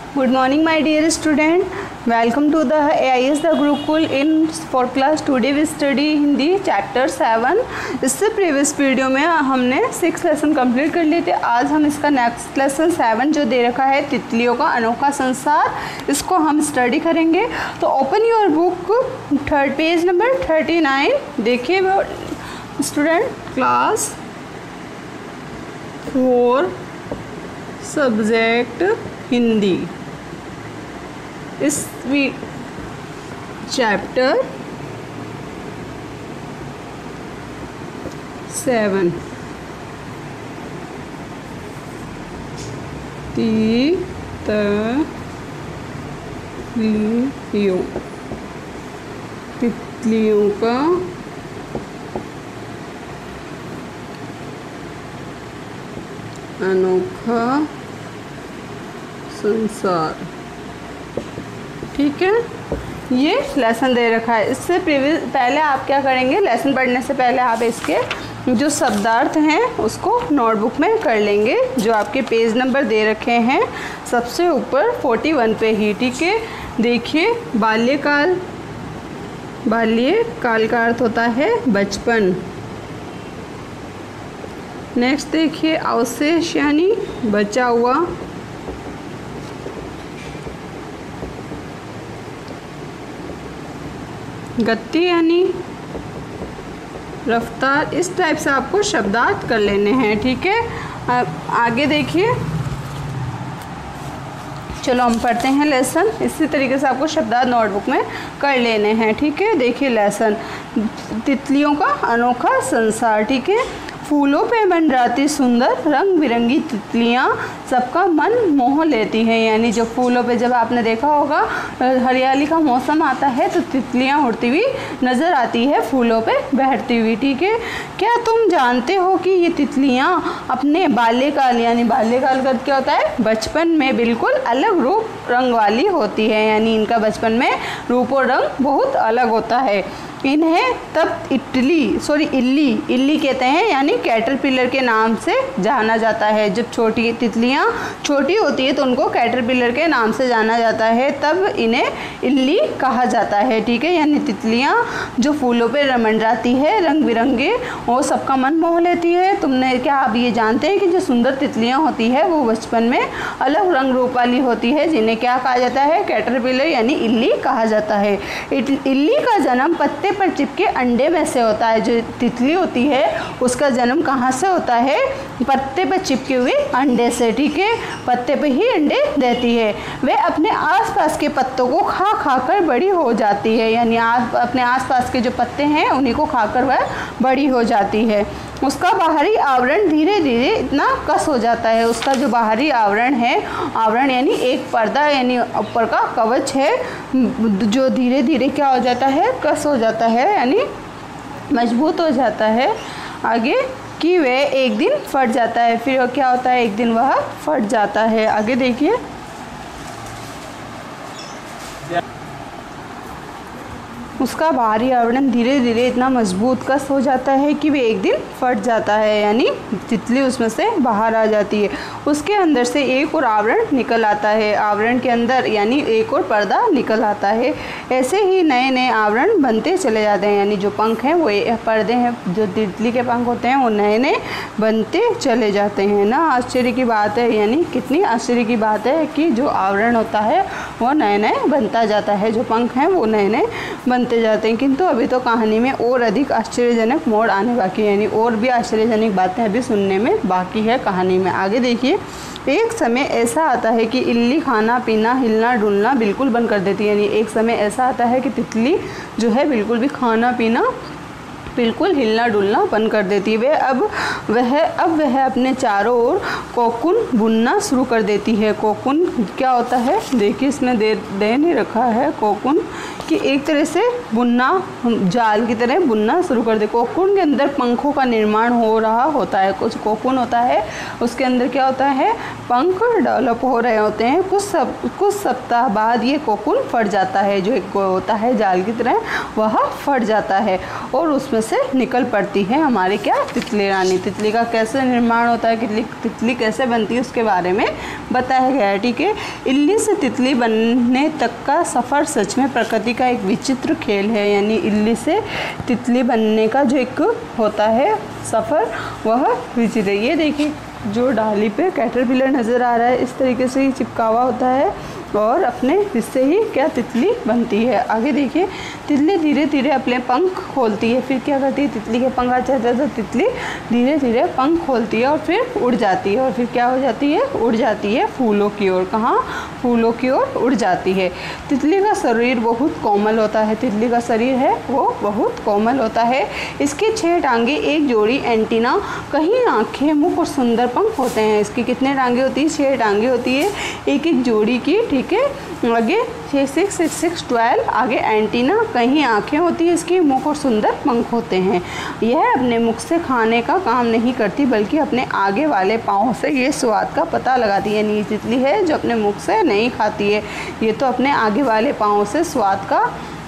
Good morning, my dear student. Welcome to the AIS the Gurukul in for class. Today we study Hindi chapter 7. इससे previous video में हमने 6 lesson complete कर लिए थे। आज हम इसका नेक्स्ट लेसन 7 जो दे रखा है तितलियों का अनोखा संसार, इसको हम स्टडी करेंगे। तो open your book, third page number 39। देखिए स्टूडेंट, क्लास 4 सब्जेक्ट हिंदी, इस चैप्टर 7 तितलियों का अनोखा संसार। ठीक है, ये लेसन दे रखा है। इससे पहले आप क्या करेंगे, लेसन पढ़ने से पहले आप इसके जो शब्दार्थ हैं उसको नोटबुक में कर लेंगे, जो आपके पेज नंबर दे रखे हैं सबसे ऊपर 41 पे ही। ठीक है, देखिए बाल्यकाल, बाल्यकाल का अर्थ होता है बचपन। नेक्स्ट देखिए अवशेष यानी बचा हुआ। गति यानी रफ्तार। इस टाइप से आपको शब्दार्थ कर लेने हैं। ठीक है, आगे देखिए, चलो हम पढ़ते हैं लेसन। इसी तरीके से आपको शब्दार्थ नोटबुक में कर लेने हैं। ठीक है, देखिए लेसन, तितलियों का अनोखा संसार। ठीक है, फूलों पे मंडराती सुंदर रंग बिरंगी तितलियाँ सबका मन मोह लेती हैं। यानी जो फूलों पे, जब आपने देखा होगा हरियाली का मौसम आता है तो तितलियाँ उड़ती हुई नज़र आती है, फूलों पे बैठती हुई। ठीक है, क्या तुम जानते हो कि ये तितलियाँ अपने बाल्यकाल, यानी बाल्यकाल का क्या होता है, बचपन में बिल्कुल अलग रूप रंग वाली होती है। यानी इनका बचपन में रूप और रंग बहुत अलग होता है। इन्हें तब इल्ली कहते हैं, यानी कैटरपिलर के नाम से जाना जाता है। जब छोटी तितलियां छोटी होती है तो उनको कैटरपिलर के नाम से जाना जाता है, तब इन्हें इल्ली कहा जाता है। ठीक है, यानी तितलियां जो फूलों पे मंडराती है रंग बिरंगे, वो सबका मन मोह लेती है। क्या आप ये जानते हैं कि जो सुंदर तितलियां होती है वो बचपन में अलग रंग रूप वाली होती है, जिन्हें क्या कहा जाता है, कैटरपिलर यानी इल्ली कहा जाता है। इल्ली का जन्म पत्ते पर चिपके अंडे में से होता है। जो तितली होती है उसका जन्म कहाँ से होता है, पत्ते पर चिपके हुए अंडे से। ठीक है, पत्ते पे ही अंडे देती है। वे अपने आसपास के पत्तों को खा कर बड़ी हो जाती है। यानी अपने आसपास के जो पत्ते हैं उन्हीं को खाकर वह बड़ी हो जाती है। उसका बाहरी आवरण धीरे धीरे इतना कस हो जाता है। उसका जो बाहरी आवरण है, आवरण यानी एक पर्दा यानी ऊपर का कवच है, जो धीरे धीरे क्या हो जाता है, कस हो जाता है, यानी मजबूत हो जाता है। आगे कि वह एक दिन फट जाता है। फिर क्या होता है, एक दिन वह फट जाता है। आगे देखिए, उसका बाहरी आवरण धीरे धीरे इतना मजबूत कस हो जाता है कि वे एक दिन फट जाता है, यानी तितली उसमें से बाहर आ जाती है। उसके अंदर से एक और आवरण निकल आता है, आवरण के अंदर यानी एक और पर्दा निकल आता है। ऐसे ही नए नए आवरण बनते चले जाते हैं। यानी जो पंख हैं वो पर्दे हैं, जो तितली के पंख होते हैं वो नए नए बनते चले जाते हैं ना। आश्चर्य की बात है, यानी कितनी आश्चर्य की बात है कि जो आवरण होता है वो नए नए बनता जाता है, जो पंख हैं वो नए नए बनते जाते हैं। किंतु अभी तो कहानी में और अधिक आश्चर्यजनक मोड़ आने बाकी है, यानी और भी आश्चर्यजनक बातें अभी सुनने में बाकी है कहानी में। आगे देखिए, एक समय ऐसा आता है कि इल्ली खाना पीना हिलना डुलना बिल्कुल बंद कर देती है। यानी एक समय ऐसा आता है कि तितली जो है बिल्कुल भी खाना पीना, बिल्कुल हिलना डुलना बंद कर देती है। अब वह अपने चारों ओर कोकून बुनना शुरू कर देती है। कोकून क्या होता है, देखिए इसमें दे नहीं रखा है, कोकून कि एक तरह से बुनना, जाल की तरह बुनना शुरू कर दे। कोकून के अंदर पंखों का निर्माण हो रहा होता है। कुछ कोकून होता है उसके अंदर क्या होता है, पंख डेवलप हो रहे होते हैं। कुछ सप्ताह बाद ये कोकून फट जाता है, जो एक होता है जाल की तरह वह फट जाता है और उसमें से निकल पड़ती है हमारी क्या तितली रानी। तितली का कैसे निर्माण होता है, तितली कैसे बनती है उसके बारे में बताया गया है। ठीक है, इल्ली से तितली बनने तक का सफ़र सच में प्रकृति का एक विचित्र खेल है। यानी इल्ली से तितली बनने का जो एक होता है सफ़र वह विचित्र। ये देखिए जो डाली पे कैटरपिलर नज़र आ रहा है, इस तरीके से ही चिपका हुआ होता है और अपने हिस्से ही क्या तितली बनती है। आगे देखिए तितली धीरे धीरे अपने पंख खोलती है। फिर क्या करती है, तितली के पंख आ जाते हैं तो तितली धीरे धीरे पंख खोलती है और फिर उड़ जाती है। और फिर क्या हो जाती है, उड़ जाती है फूलों की ओर। कहाँ, फूलों की ओर उड़ जाती है। तितली का शरीर बहुत कोमल होता है। तितली का शरीर है वो बहुत कोमल होता है। इसकी 6 टांगे, एक जोड़ी एंटीना, कहीं आँखें, मुख और सुंदर पंख होते हैं। इसकी कितने टांगे होती है, 6 टांगे होती है एक एक जोड़ी की। ठीक है, आगे 6 6 6 6 12, आगे एंटीना, कहीं आँखें होती है इसकी, मुख और सुंदर पंख होते हैं। यह अपने मुख से खाने का काम नहीं करती बल्कि अपने आगे वाले पाँव से ये स्वाद का पता लगाती है। यानी ये तितली है जो अपने मुख से नहीं खाती है, ये तो अपने आगे वाले पाँव से स्वाद का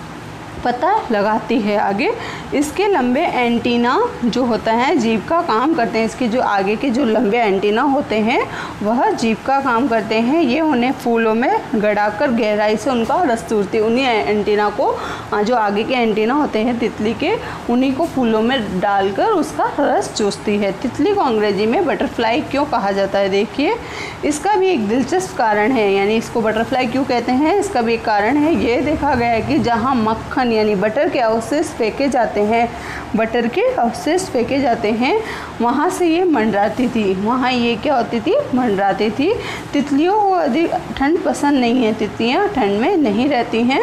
पता लगाती है। आगे इसके लंबे एंटीना जो होता है जीभ का काम करते हैं। इसके जो आगे के जो लंबे एंटीना होते हैं वह जीभ का काम करते हैं। ये उन्हें फूलों में गड़ाकर गहराई से उनका रस चूसती है। उन्हीं एंटीना को, जो आगे के एंटीना होते हैं तितली के, उन्हीं को फूलों में डालकर उसका रस चूसती है। तितली को अंग्रेजी में बटरफ्लाई क्यों कहा जाता है, देखिए इसका भी एक दिलचस्प कारण है। यानी इसको बटरफ्लाई क्यों कहते हैं, इसका भी एक कारण है। ये देखा गया है कि जहाँ मक्खन यानी बटर के अवशेष फेंके जाते हैं, बटर के अवशेष फेंके जाते हैं, वहाँ से ये मंडराती थी। वहाँ ये क्या होती थी, मंडराती थी। तितलियों को अधिक ठंड पसंद नहीं है, तितलियाँ ठंड में नहीं रहती हैं।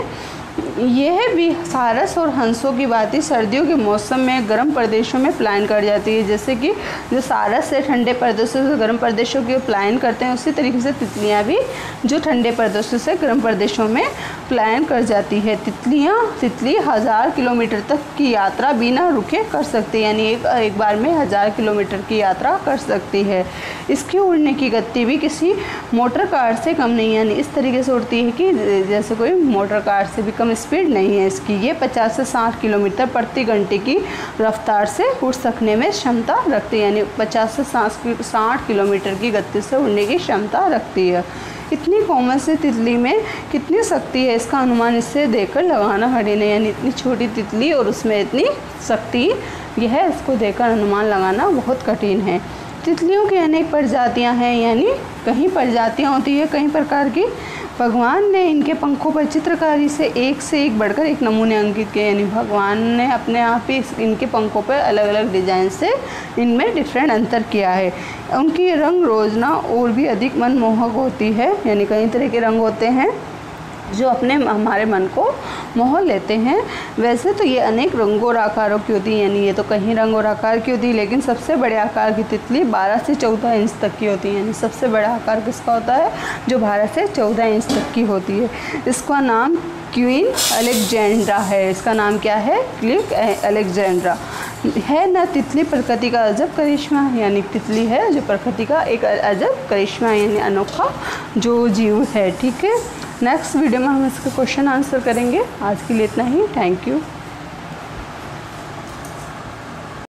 यह भी सारस और हंसों की बात ही सर्दियों के मौसम में गर्म प्रदेशों में पलायन कर जाती है। जैसे कि जो सारस से ठंडे प्रदेशों से गर्म प्रदेशों की पलायन करते हैं, उसी तरीके से तितलियां भी जो ठंडे प्रदेशों से गर्म प्रदेशों में पलायन कर जाती है। तितली 1000 किलोमीटर तक की यात्रा बिना रुके कर सकती है। यानी एक बार में 1000 किलोमीटर की यात्रा कर सकती है। इसकी उड़ने की गति भी किसी मोटर कार से कम नहीं, यानी इस तरीके से उड़ती है कि जैसे कोई मोटर कार से भी कम स्पीड नहीं है इसकी। ये 50 से 60 किलोमीटर प्रति घंटे की रफ्तार से उड़ सकने में क्षमता रखती है। यानी 50 से 60 किलोमीटर की गति से उड़ने की क्षमता रखती है। इतनी कोमल से तितली में कितनी शक्ति है, इसका अनुमान इससे देखकर लगाना कठिन है। यानी इतनी छोटी तितली और उसमें इतनी शक्ति, यह इसको देखकर अनुमान लगाना बहुत कठिन है। तितलियों की अनेक प्रजातियां हैं, यानी कई प्रजातियां होती है कई प्रकार की। भगवान ने इनके पंखों पर चित्रकारी से एक बढ़कर एक नमूने अंकित किए। यानी भगवान ने अपने आप ही इनके पंखों पर अलग अलग डिज़ाइन से इनमें डिफरेंट अंतर किया है। उनकी रंग रोजना और भी अधिक मनमोहक होती है। यानी कई तरह के रंग होते हैं जो अपने हमारे मन को मोह लेते हैं। वैसे तो ये अनेक रंगों और आकारों की होती है, यानी ये तो कहीं रंग और आकार की होती है, लेकिन सबसे बड़े आकार की तितली 12 से 14 इंच तक की होती है। यानी सबसे बड़ा आकार किसका होता है, जो 12 से 14 इंच तक की होती है। इसका नाम क्वीन अलेक्जेंड्रा है। इसका नाम क्या है, क्वीन अलेक्जेंड्रा है ना। तितली प्रकृति का अजब करिश्मा, यानी तितली है जो प्रकृति का एक अजब करिश्मा यानी अनोखा जो जीव है। ठीक है, नेक्स्ट वीडियो में हम इसका क्वेश्चन आंसर करेंगे। आज के लिए इतना ही, थैंक यू।